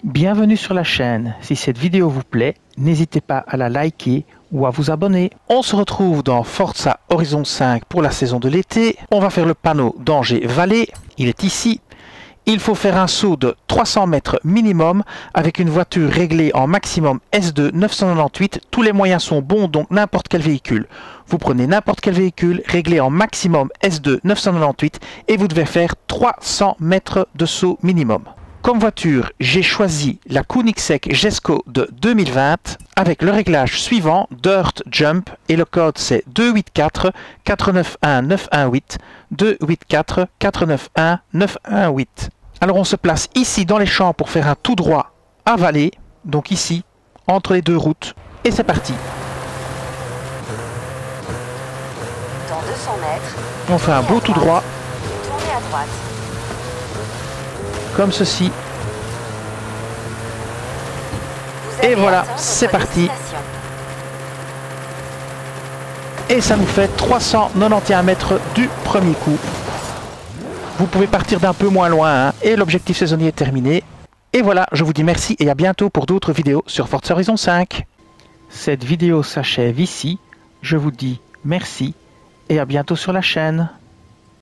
Bienvenue sur la chaîne. Si cette vidéo vous plaît, n'hésitez pas à la liker ou à vous abonner. On se retrouve dans Forza Horizon 5 pour la saison de l'été. On va faire le panneau d'Angers-Vallée. Il est ici. Il faut faire un saut de 300 mètres minimum avec une voiture réglée en maximum S2 998. Tous les moyens sont bons, donc n'importe quel véhicule. Vous prenez n'importe quel véhicule réglé en maximum S2 998 et vous devez faire 300 mètres de saut minimum. Comme voiture, j'ai choisi la Koenigsegg Jesko de 2020 avec le réglage suivant, Dirt Jump, et le code c'est 284 491 918 284 491 918. Alors on se place ici dans les champs pour faire un tout droit à Vallée, donc ici, entre les deux routes, et c'est parti. Dans 200 mètres, On fait un beau tout droit, tournez à droite. comme ceci. Vous Et allez voilà, atteindre c'est votre parti. destination. Et ça nous fait 391 mètres du premier coup. Vous pouvez partir d'un peu moins loin, hein, et l'objectif saisonnier est terminé. Et voilà, je vous dis merci et à bientôt pour d'autres vidéos sur Forza Horizon 5. Cette vidéo s'achève ici. Je vous dis merci et à bientôt sur la chaîne.